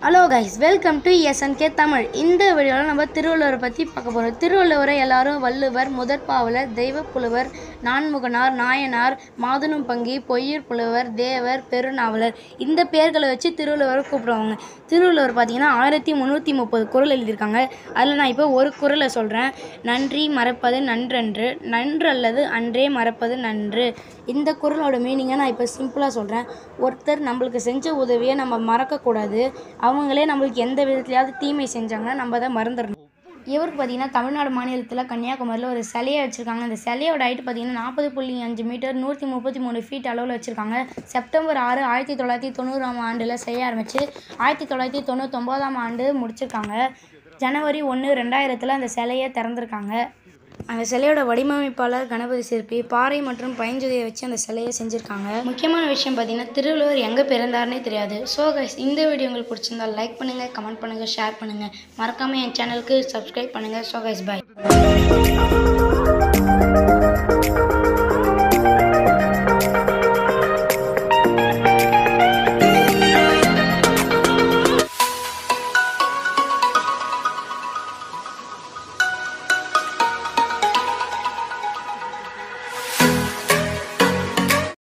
Hello guys, welcome to SNK Tamil. இந்த வீடியோவில் நம்ம திருவள்ளுவரை பற்றி பார்க்க போகிறோம். திருவள்ளுவரை எல்லாரும் வள்ளுவர், முதற்பாவலர், தெய்வப்புலவர், நான்முகனார், நாயனார், மாதுணும் பங்கி, பொய்யிற் புலவர், தேவர், பெருநாவலர் இந்த பேர்களை வச்சு திருவள்ளுவரை கூப்பிடுவாங்க. திருவள்ளுவர் பார்த்திங்கன்னா 1330 குறள் எழுதியிருக்காங்க. அதில் நான் இப்போ ஒரு குறளை சொல்கிறேன். நன்றி மறப்பது நன்றன்று, நன்று அல்லது அன்றே மறப்பது நன்று. இந்த குறளோட மீனிங்கை நான் இப்போ சிம்பிளாக சொல்கிறேன். ஒருத்தர் நம்மளுக்கு செஞ்ச உதவியை நம்ம மறக்கக்கூடாது. அவங்களே நம்மளுக்கு எந்த விதத்துலையாவது தீமை செஞ்சாங்கன்னா நம்ம அதை மறந்துடணும். இவருக்கு பார்த்திங்கன்னா தமிழ்நாடு மாநிலத்தில் கன்னியாகுமரியில் ஒரு சிலையை வச்சுருக்காங்க. அந்த சிலையோட ஹைட்டு பார்த்திங்கன்னா 40.5 மீட்டர் 133 ஃபீட் அளவில் வச்சுருக்காங்க. செப்டம்பர் 6, 1990 ஆண்டில் செய்ய ஆரம்பித்து 1999 ஆண்டு முடிச்சிருக்காங்க. ஜனவரி 1, 2000 அந்த சிலையை திறந்துருக்காங்க. அந்த சிலையோட வடிவமைப்பாளர் கணபதி சிற்பி பாறை மற்றும் பைஞ்சுதையை வச்சு அந்த சிலையை செஞ்சுருக்காங்க. முக்கியமான விஷயம் பார்த்தீங்கன்னா திருவள்ளுவர் எங்கே பிறந்தாருன்னே தெரியாது. ஸோ கைஸ், இந்த வீடியோ உங்களுக்கு பிடிச்சிருந்தால் லைக் பண்ணுங்கள், கமெண்ட் பண்ணுங்கள், ஷேர் பண்ணுங்கள். மறக்காமல் என் சேனலுக்கு சப்ஸ்கிரைப் பண்ணுங்கள். ஸோ கைஸ், பாய்.